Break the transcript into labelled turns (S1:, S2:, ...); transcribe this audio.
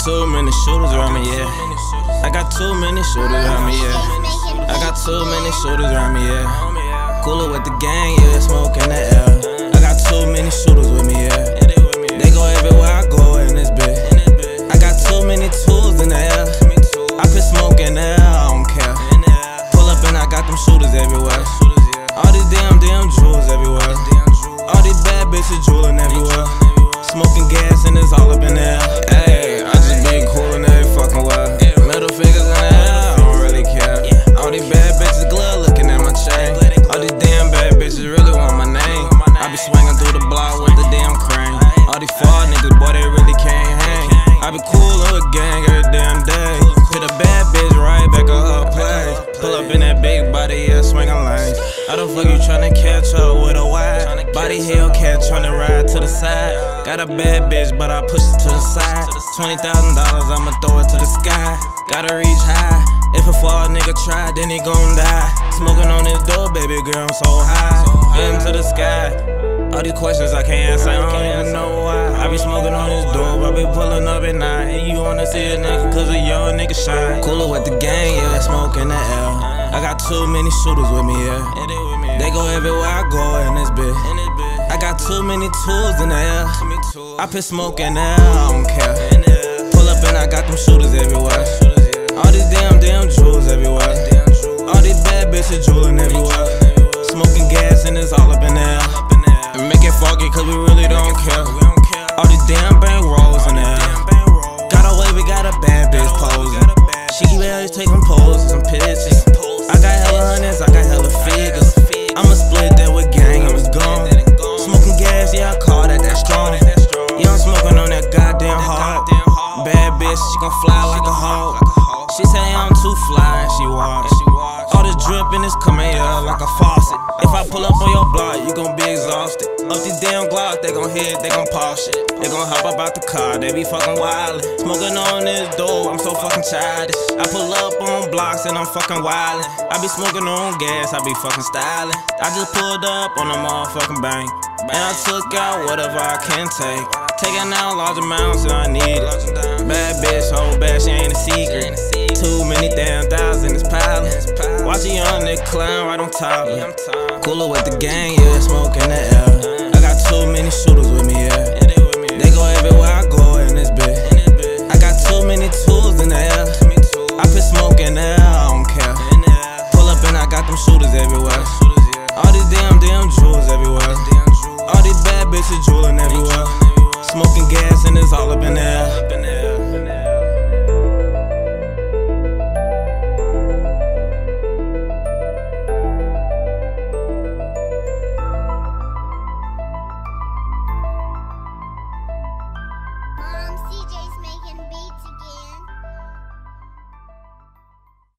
S1: too many shooters around me, yeah. I got too many shooters around me, yeah. I got too many shooters around me, yeah. Cooler with the gang, yeah, smoke in the air. I got too many shooters with me, yeah. They go everywhere I go in this bitch. I got too many tools in the air. I put smoke in the air, I don't care. Pull up and I got them shooters everywhere. All these damn jewels everywhere. All these bad bitches jewelin' everywhere. Smoking gas and it's all up in there. Ayy, I just be cool in every fucking way. Middle fingers in the air, I don't really care. All these bad bitches glove looking at my chain. All these damn bad bitches really want my name. I be swinging through the block with the damn crane. All these fall niggas, boy, they really can't hang. I be coolin' with gang every damn day. Hit a bad bitch right back on her place. Pull up in that big body, yeah, swinging lanes. How the fuck you tryna catch up with a wide body Hellcat tryna ride to the side? Got a bad bitch, but I push it to the side. $20,000, I'ma throw it to the sky. Gotta reach high. If a fall nigga try, then he gon' die. Smoking on this door, baby girl, I'm so high. Into the sky. All these questions I can't answer, I don't even know why. I be smoking on this dope, I be pulling up at night. And you wanna see a nigga, cause a young nigga shine. Cooler with the gang, yeah, smoke in the air. I got too many shooters with me, yeah. They go everywhere I go in this bitch. I got too many tools in the air. I put smoke in the air, I don't care. Pull up and I got them shooters everywhere. All these damn jewels everywhere. All these bad bitches jewelin' everywhere. Smoking gas and it's all up in there. And make it foggy cause we really don't care. All these damn bank rolls in there. Got away, we got a bad bitch posing. She keep always taking poses and pictures. I got hella hundreds, I got hella figures. I'ma split that with gang and it's gone. Smoking gas, yeah, I call that strong. Yeah, I'm smoking on that goddamn hard. Bad bitch, she gon' fly like a hawk. She say I'm too fly, she walks. All this drippin' is coming out like a faucet. If I pull up on your block, you gon' be exhausted. Up these damn Glocks, they gon' hit, they gon' pop shit. They gon' hop up out the car, they be fucking wildin'. Smoking on this dope, I'm so fucking childish. I pull up on blocks and I'm fucking wildin'. I be smoking on gas, I be fucking stylin'. I just pulled up on a motherfucking bank. And I took out whatever I can take. Taking out large amounts and I need it. Bad bitch, whole bad, she ain't a secret. Too many damn thousand is piling. Watch a young nigga climb right on top of it. Cooler with the gang, yeah, smoke in the air. I got too many shooters with me, yeah. They go everywhere I go in this bitch. I got too many tools in the air. I put smoke in the air, I don't care. Pull up and I got them shooters everywhere. All these damn jewels everywhere. All these bad bitches jewelin' everywhere. Smoking gas and it's all up in the air.